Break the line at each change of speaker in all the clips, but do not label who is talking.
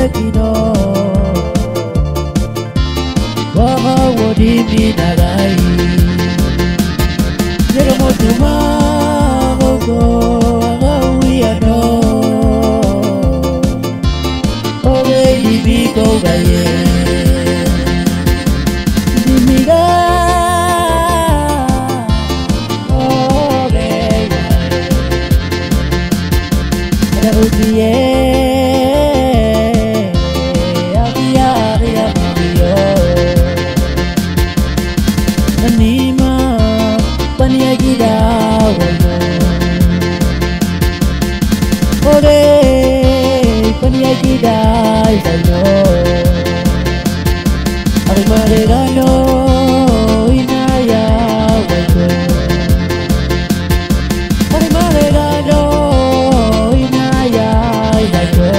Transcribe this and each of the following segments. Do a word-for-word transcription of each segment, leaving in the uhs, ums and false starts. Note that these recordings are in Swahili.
kino Waka wodi minagai Jero motuma gogo agawiano Oge ibiko gaye Dimiga Oge Ada ujiye Dai sayo Ari maregano inaya wajo Ari maregano inaya wajo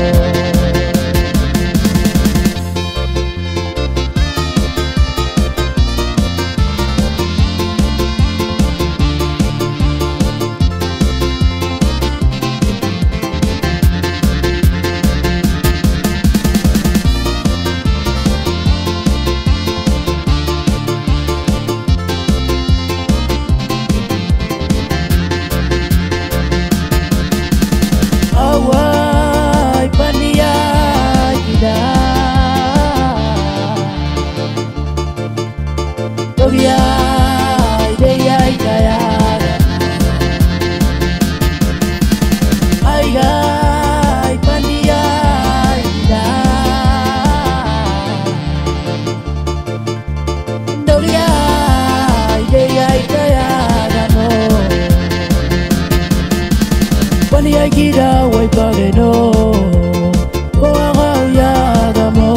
Kira wai pageno Oaga yagamo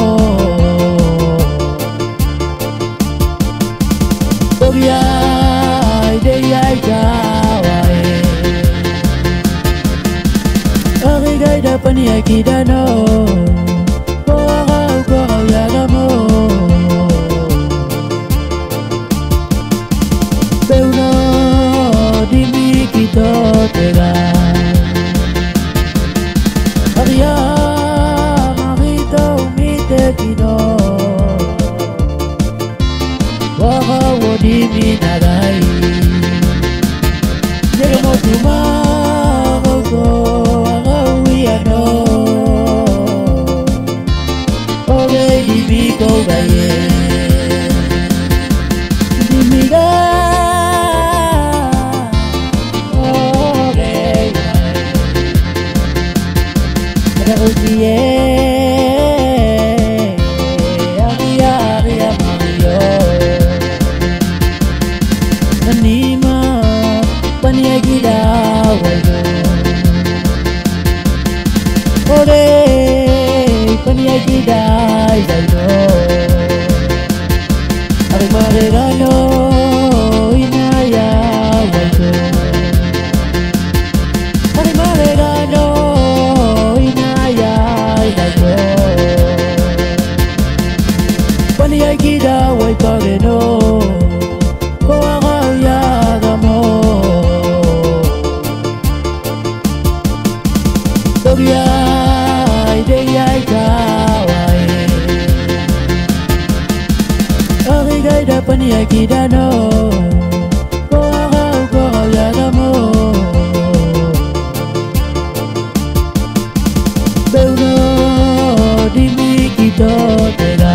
Obiai de yai kawai Arigai da pania kidano Oaga oaga yagamo Beuno dimi kito tega Maria, Marito, umite kino Waka wodi minagai Jero motuma gogo agawiano Oge ibiko gaye Dimiga Ujiye Aria aria Mario Nanima Pania gida wajo Ore Pania gida wajo Ari maregano inaya wajo Ari maregano Pania gida wai pageno Oaga yagamo Dogiai de yai kawai Arigai da pania gida no Oaga oaga yagamo Beuno dimi kito tega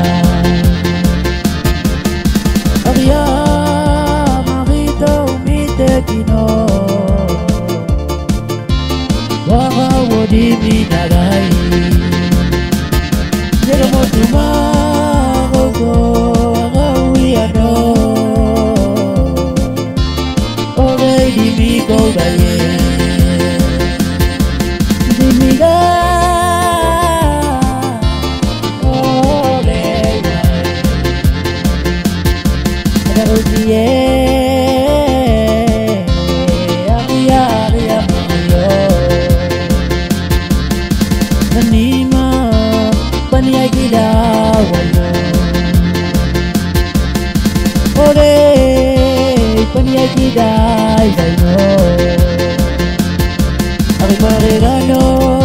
Aria Marito umite kino Waka wodi minagai Jero motuma gogo agawiano Oge ibiko gaye Dimiga Ujiye Aria aria Mario Nanima Pania gida wajo Ore Pania gida wajo Ari maregano